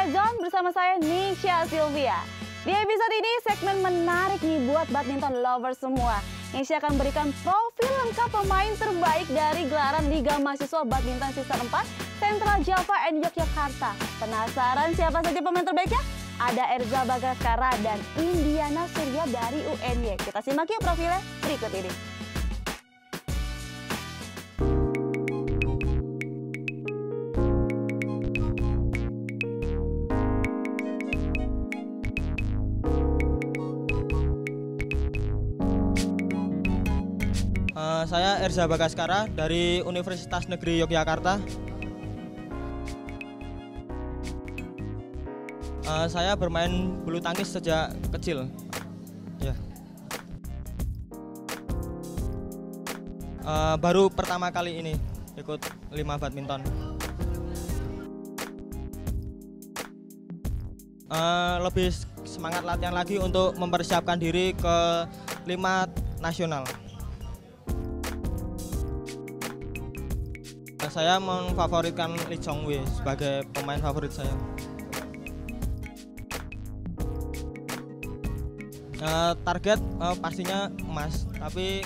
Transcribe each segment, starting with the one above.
Zone bersama saya Nisha Sylvia. Di episode ini segmen menarik nih buat badminton lover semua. Nisha akan berikan profil lengkap pemain terbaik dari gelaran Liga Mahasiswa Badminton Season 4 Central Java and Yogyakarta. Penasaran siapa saja pemain terbaiknya? Ada Erza Bagaskara dan Indiana Surya dari UNY. Kita simak yuk profilnya berikut ini. Saya Erza Bagaskara dari Universitas Negeri Yogyakarta. Saya bermain bulu tangkis sejak kecil. Ya. Baru pertama kali ini ikut 5 badminton. Lebih semangat latihan lagi untuk mempersiapkan diri ke 5 nasional. Saya memfavoritkan Lee Chong Wei sebagai pemain favorit saya. Target pastinya emas, tapi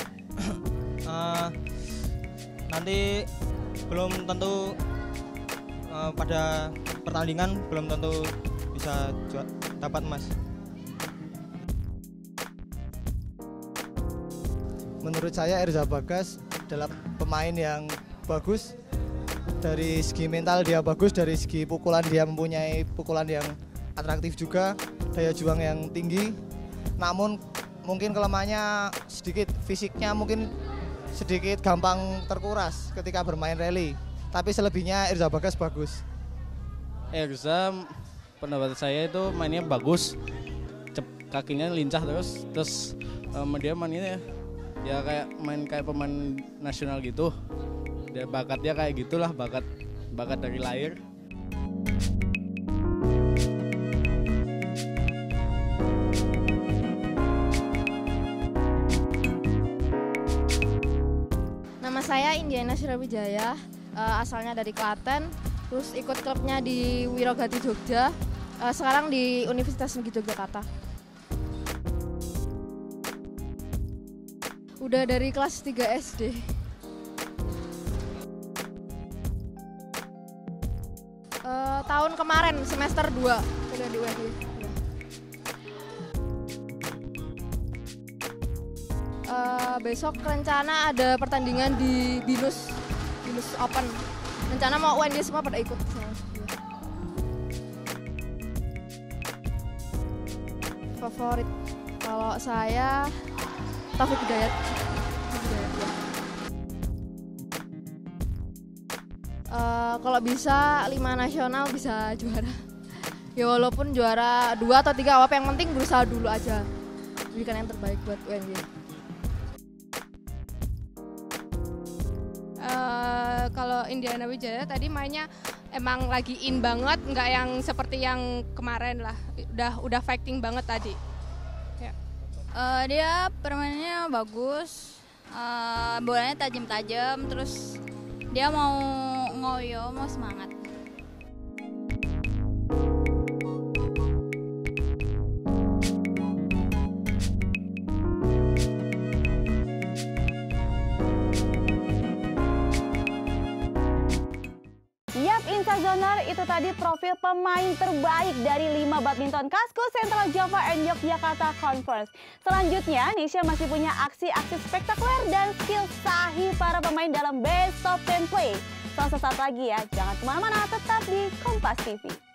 nanti belum tentu pada pertandingan belum tentu bisa dapat emas. Menurut saya Erza Bagas adalah pemain yang bagus. Dari segi mental dia bagus, dari segi pukulan dia mempunyai pukulan yang atraktif juga, daya juang yang tinggi. Namun mungkin kelemahannya sedikit, fisiknya mungkin sedikit gampang terkuras ketika bermain rally. Tapi selebihnya Erza Bagas bagus. Erza pendapat saya itu mainnya bagus, kakinya lincah terus dia mainnya ya kayak main kayak pemain nasional gitu. Dia bakatnya kayak gitulah, bakat dari lahir. Nama saya Indiana Surya, asalnya dari Klaten, terus ikut klubnya di Wirogati Jogja, sekarang di Universitas Negeri Yogyakarta. Udah dari kelas 3 SD. Tahun kemarin semester 2 udah di UNY. Besok rencana ada pertandingan di Binus Open. Rencana mau UNY semua pada ikut. Favorit kalau saya Taufik Hidayat. Kalau bisa 5 nasional bisa juara. Ya walaupun juara 2 atau 3 apa yang penting berusaha dulu aja. Berikan yang terbaik buat UNY. Kalau Indiana Wijaya tadi mainnya emang lagi in banget, nggak yang seperti yang kemarin lah. Udah fighting banget tadi. Ya. Dia permainannya bagus, bolanya tajam-tajam, terus dia mau ngoyo, mau semangat. Yap, Insazoner, itu tadi profil pemain terbaik dari 5 badminton Kaskus Central Java and Yogyakarta Conference. Selanjutnya, Nisha masih punya aksi-aksi spektakuler dan skill sahih para pemain dalam Best of 10 Play. So, sesaat lagi ya, jangan kemana-mana, tetap di Kompas TV.